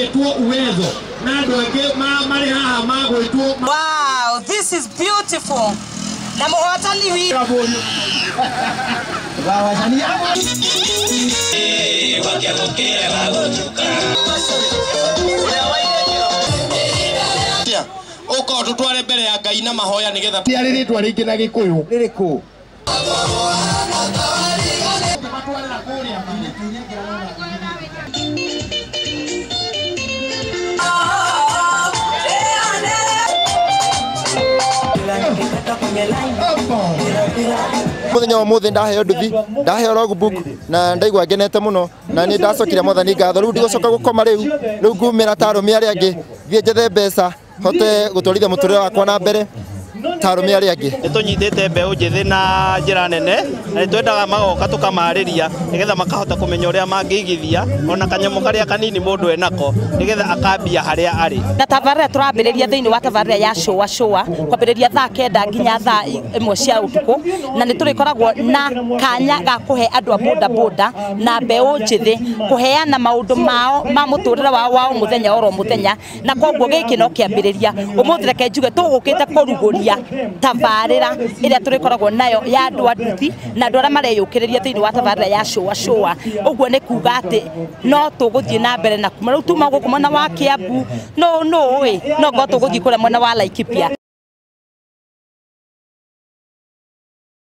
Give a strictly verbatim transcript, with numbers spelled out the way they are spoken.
Wow, this is beautiful. Oko tutware mbere ya Ngai na mahoya nigetha tiari ritwa ringi na Gikuyu ririku muthenya wa muthi ndaheo nduthi ndaheo logbook na ndaigua ngenete muno na ni ndacokire Mwathani ngatho riu ndigocoka gukoma riu riu ngumira tarume ari angi thie njethe mbeca hote gutwarithia muturire wakwa na mbere tarume ari angi nitunyitite mbeu njithi na njira nene na nitwendaga magoka tukamariria nigetha makahota kumenya uria mangigithia ona kanyamo karia kanini mundu enako nigetha akambia haria ari na tabarĩra turambĩrĩria thiini wa tabarĩra ya showa showa kwambĩrĩria thaa kenda nginya thaa ĩmwe cia ũtukũ na nĩ tũrĩkoragwo na kanya ga kũhe andũ a boda boda na mbeũ njithi kũheana maũndũ mao ma mũtũrĩre wao wa mũthenya oro mũthenya na koguo gĩkĩ no kĩambĩrĩria ũmũthĩ reke njuge tũgũkĩte kũrugũria tabarĩra ĩrĩa tũrĩkoragwo nayo ya andũ a nduthi na andũ arĩa mareyũkĩrĩria thĩinĩ wa tabarĩra ya showa showa ũguo nĩ kuga atĩ no tũgũthiĩ na mbere na kuma rĩu tuma gũkũ mwena wa Kiambu no no ĩ no ngo tũgũthiĩ kũrĩa mwena wa Laikipia.